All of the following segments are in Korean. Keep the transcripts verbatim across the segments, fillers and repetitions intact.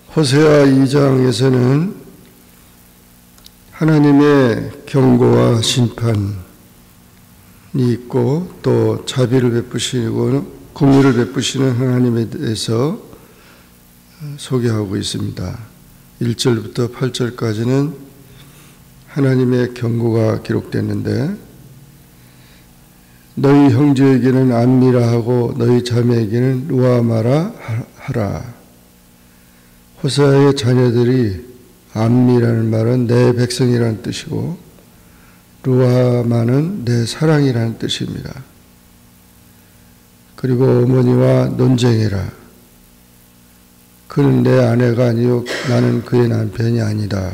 호세아 이 장에서는 하나님의 경고와 심판이 있고 또 자비를 베푸시고 긍휼을 베푸시는 하나님에 대해서 소개하고 있습니다. 일 절부터 팔 절까지는 하나님의 경고가 기록됐는데, 너희 형제에게는 안미라 하고 너희 자매에게는 루아마라 하라. 호세아의 자녀들이 안미라는 말은 내 백성이라는 뜻이고 루아마는 내 사랑이라는 뜻입니다. 그리고 어머니와 논쟁해라. 그는 내 아내가 아니요 나는 그의 남편이 아니다.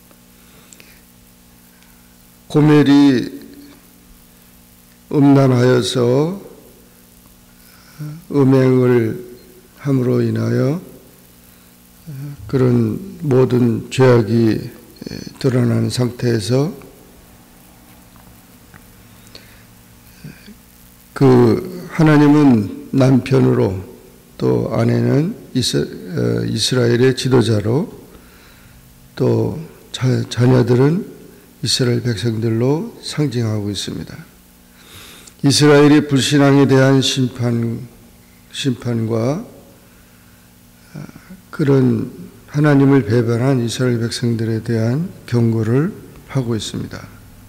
고멜이 음란하여서 음행을 함으로 인하여 그런 모든 죄악이 드러나는 상태에서 그 하나님은 남편으로 또 아내는 이스라엘의 지도자로 또 자녀들은 이스라엘 백성들로 상징하고 있습니다. 이스라엘의 불신앙에 대한 심판, 심판과 그런 하나님을 배반한 이스라엘 백성들에 대한 경고를 하고 있습니다.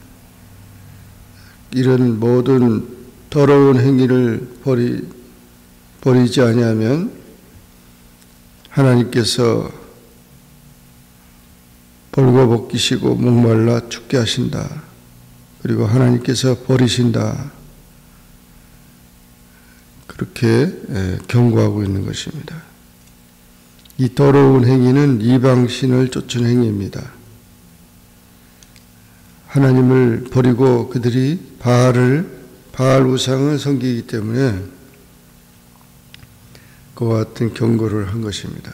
이런 모든 더러운 행위를 버리, 버리지 아니하면 하나님께서 벌거벗기시고 목말라 죽게 하신다. 그리고 하나님께서 버리신다. 그렇게 경고하고 있는 것입니다. 이 더러운 행위는 이방신을 쫓은 행위입니다. 하나님을 버리고 그들이 바알을, 바알 우상을 섬기기 때문에 그와 같은 경고를 한 것입니다.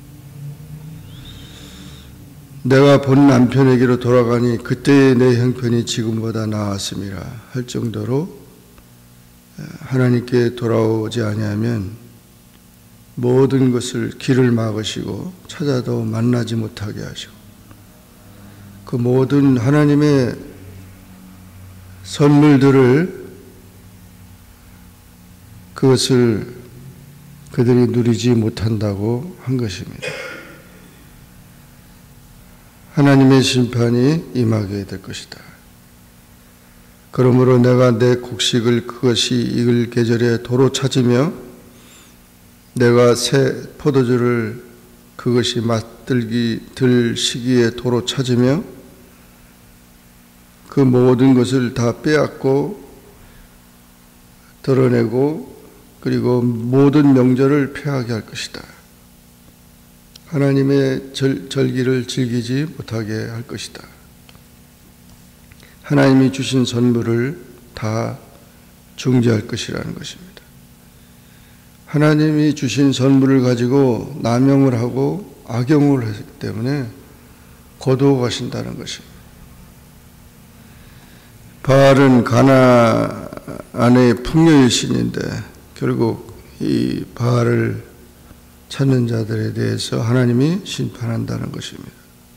내가 본 남편에게로 돌아가니 그때의 내 형편이 지금보다 나았음이라 할 정도로 하나님께 돌아오지 아니하면 모든 것을 길을 막으시고 찾아도 만나지 못하게 하시고 그 모든 하나님의 선물들을 그것을 그들이 누리지 못한다고 한 것입니다. 하나님의 심판이 임하게 될 것이다. 그러므로 내가 내 곡식을 그것이 익을 계절에 도로 찾으며 내가 새 포도주를 그것이 맛들기 들 시기에 도로 찾으며 그 모든 것을 다 빼앗고 드러내고 그리고 모든 명절을 폐하게 할 것이다. 하나님의 절, 절기를 즐기지 못하게 할 것이다. 하나님이 주신 선물을 다 중지할 것이라는 것입니다. 하나님이 주신 선물을 가지고 남용을 하고 악용을 했기 때문에 거두어가신다는 것입니다. 바알은 가나안의 풍요의 신인데 결국 이 바알을 찾는 자들에 대해서 하나님이 심판한다는 것입니다.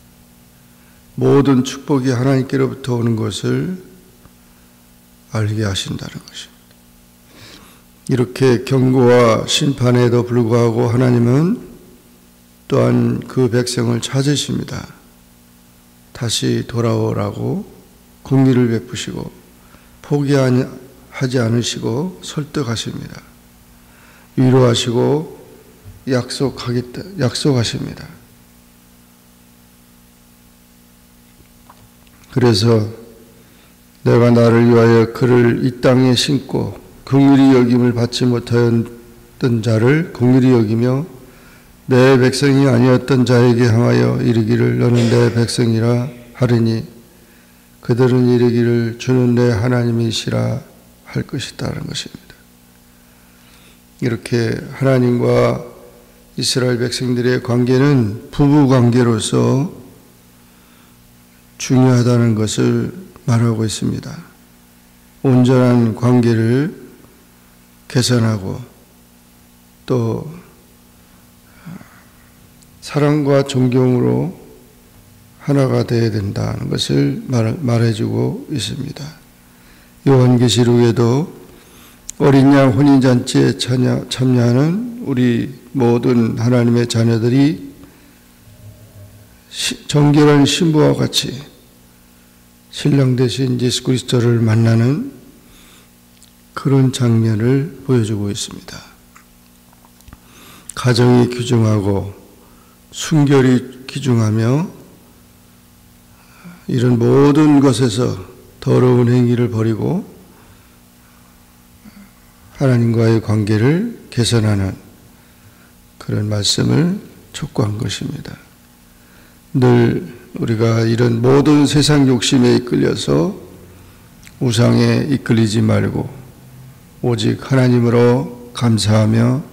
모든 축복이 하나님께로부터 오는 것을 알게 하신다는 것입니다. 이렇게 경고와 심판에도 불구하고 하나님은 또한 그 백성을 찾으십니다. 다시 돌아오라고 긍휼을 베푸시고 포기하지 않으시고 설득하십니다. 위로하시고 약속하겠다, 약속하십니다. 그래서 내가 나를 위하여 그를 이 땅에 심고 긍휼히 여김을 받지 못하였던 자를 긍휼히 여기며 내 백성이 아니었던 자에게 향하여 이르기를 너는 내 백성이라 하리니 그들은 이르기를 주는 내 하나님이시라 할 것이다라는 것입니다. 이렇게 하나님과 이스라엘 백성들의 관계는 부부 관계로서 중요하다는 것을 말하고 있습니다. 온전한 관계를 개선하고 또 사랑과 존경으로 하나가 되어야 된다는 것을 말, 말해주고 있습니다. 요한계시록에도 어린 양 혼인잔치에 참여, 참여하는 우리 모든 하나님의 자녀들이 시, 정결한 신부와 같이 신랑 대신 예수 그리스도를 만나는 그런 장면을 보여주고 있습니다. 가정이 귀중하고 순결이 귀중하며 이런 모든 것에서 더러운 행위를 버리고 하나님과의 관계를 개선하는 그런 말씀을 촉구한 것입니다. 늘 우리가 이런 모든 세상 욕심에 이끌려서 우상에 이끌리지 말고 오직 하나님으로 감사하며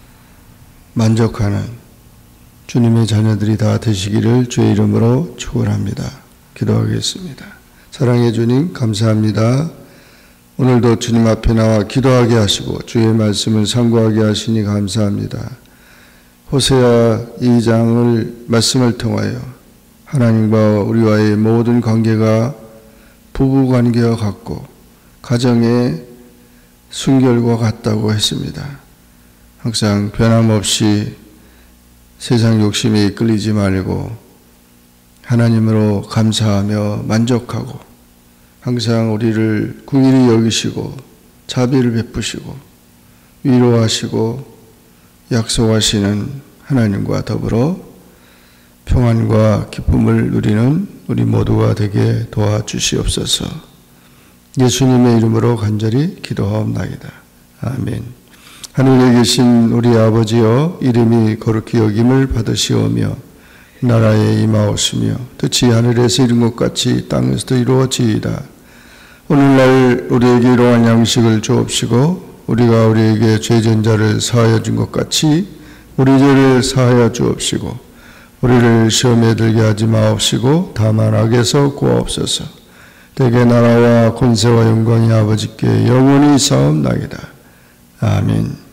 만족하는 주님의 자녀들이 다 되시기를 주의 이름으로 축원합니다. 기도하겠습니다. 사랑의 주님 감사합니다. 오늘도 주님 앞에 나와 기도하게 하시고 주의 말씀을 상고하게 하시니 감사합니다. 호세아 이 장을 말씀을 통하여 하나님과 우리와의 모든 관계가 부부관계와 같고 가정의 순결과 같다고 했습니다. 항상 변함없이 세상 욕심에 이끌리지 말고 하나님으로 감사하며 만족하고 항상 우리를 긍휼히 여기시고 자비를 베푸시고 위로하시고 약속하시는 하나님과 더불어 평안과 기쁨을 누리는 우리 모두가 되게 도와주시옵소서. 예수님의 이름으로 간절히 기도하옵나이다. 아멘. 하늘에 계신 우리 아버지여, 이름이 거룩히 여김을 받으시오며 나라에 임하옵시며 뜻이 하늘에서 이룬 것 같이 땅에서도 이루어지이다. 오늘날 우리에게 이러한 양식을 주옵시고 우리가 우리에게 죄진 자를 사하여 준 것 같이 우리 죄를 사하여 주옵시고 우리를 시험에 들게 하지 마옵시고 다만 악에서 구하옵소서. 대개 나라와 권세와 영광이 아버지께 영원히 사옵나이다. 아멘.